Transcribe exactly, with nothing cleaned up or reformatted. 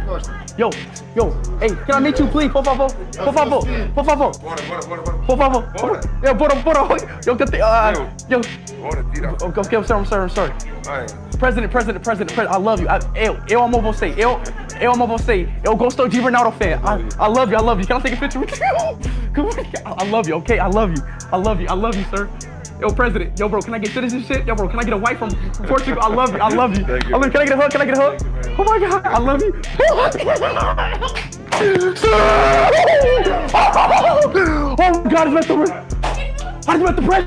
Yo, yo, hey, can I meet you, please? Por favor, por favor, por favor. Bora, bora, bora, bora. Por favor. Bora. Yo, bora, bora. Yo, que te, uh, yo. Bora, tira. Okay, okay, I'm sorry, I'm sorry, I'm sorry. Vai. President, president, president, president, I love you. I, eu, eu amo você. Eu, eu amo você. Eu gosto de Ronaldo fan. I, I love you, I love you. Can I take a picture with you? Come on. I love you, okay? I love you. I love you, I love you, sir. Yo, president. Yo, bro, can I get citizenship? Yo, bro, can I get a wife from Portugal? I love you, I love you. Thank you. I love you. Can I get a hug? Can I get a hug? Oh my God, I love you. Oh God, I just met the, I just met the president.